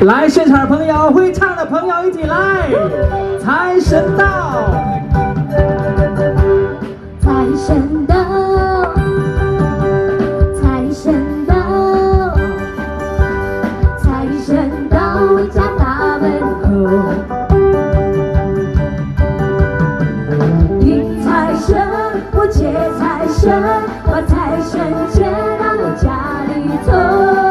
来，现场的朋友，会唱的朋友一起来，财神到， 财神到，财神到，财神到我家大门口，迎财神，我接财神，把财神接到你家里头。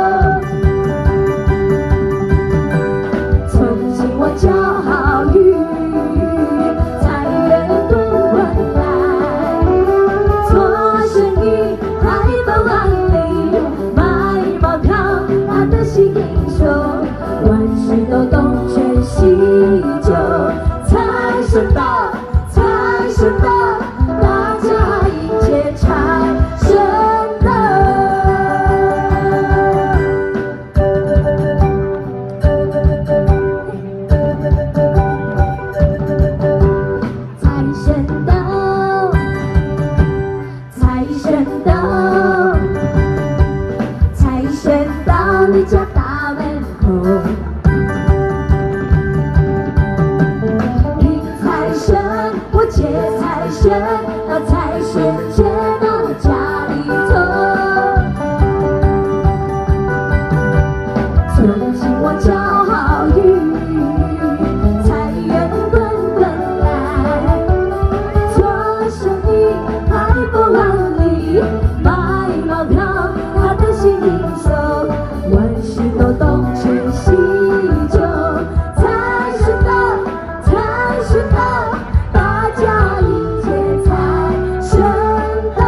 叫好运，财源滚滚来，做生意海奔万里，买毛票他的新英雄，万事都东缺西就，财神到，财神到，大家迎接财神到。 你家大门口，迎财神，我接财神，把财神接到你家里头。从今我叫好运，财源滚滚来，做生意海奔万里，买毛票他的新英雄。 万事都东缺西就，财神到，财神到，大家迎接财神到。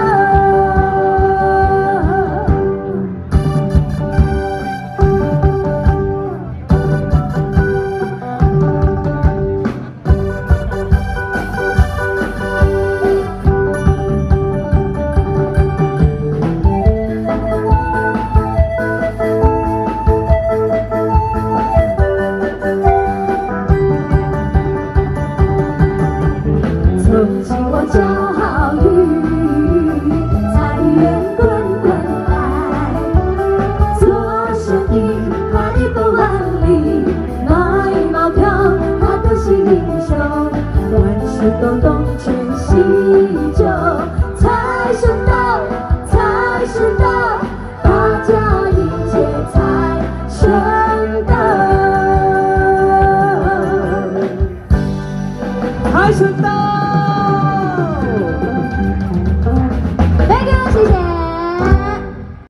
从今我叫好运，财源滚滚来，做生意海奔万里，买毛票他的新英雄，万事都东缺西就。